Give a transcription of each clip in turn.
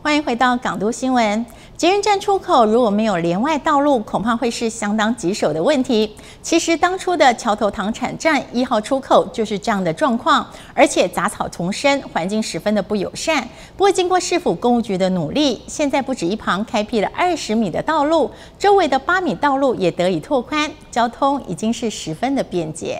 欢迎回到港都新闻。捷运站出口如果没有连外道路，恐怕会是相当棘手的问题。其实当初的桥头糖产站1号出口就是这样的状况，而且杂草丛生，环境十分的不友善。不过经过市府工务局的努力，现在不止一旁开辟了20米的道路，周围的8米道路也得以拓宽，交通已经是十分的便捷。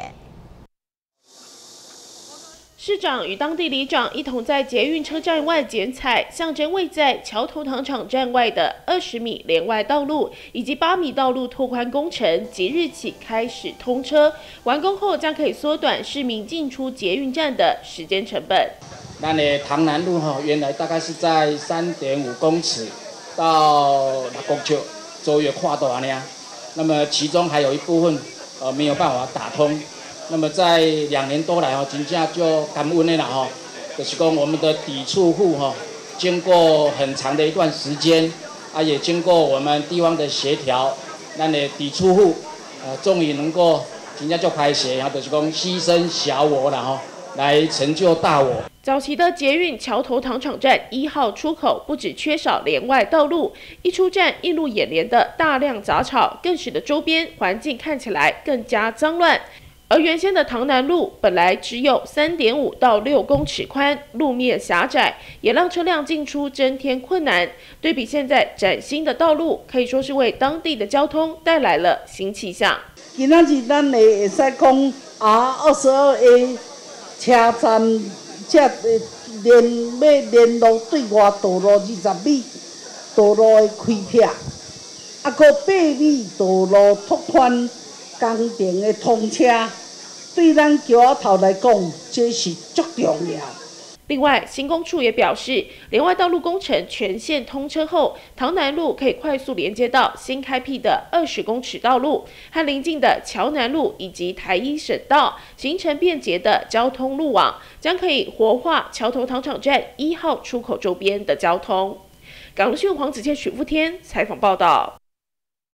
市长与当地里长一同在捷运车站外剪彩，象征位在桥头糖厂站外的20米连外道路以及8米道路拓宽工程，即日起开始通车。完工后将可以缩短市民进出捷运站的时间成本。 咱的塘南路原来大概是在3.5公尺到6公尺左右跨度安尼，那么其中还有一部分没有办法打通。那么在2年多来真正就感恩的啦就是讲我们的抵触户经过很长的一段时间也经过我们地方的协调，咱的抵触户终于能够真正就开始就是讲牺牲小我啦来成就大我。 早期的捷运桥头糖厂站1号出口不只缺少连外道路，一出站映入眼帘的大量杂草，更使得周边环境看起来更加脏乱。而原先的塘南路本来只有3.5到6公尺宽，路面狭窄，也让车辆进出增添困难。对比现在崭新的道路，可以说是为当地的交通带来了新气象。 今仔日咱会使讲R22A 车站，要联络对外道路20米，道路的开辟，搁8米道路拓宽工程的通车。对咱桥仔头来讲，这是足重要。 另外，新工处也表示，连外道路工程全线通车后，塘南路可以快速连接到新开辟的20公尺道路和邻近的桥南路以及台1省道，形成便捷的交通路网，将可以活化桥头糖厂站1号出口周边的交通。港都新闻黄子谦、许富天采访报道。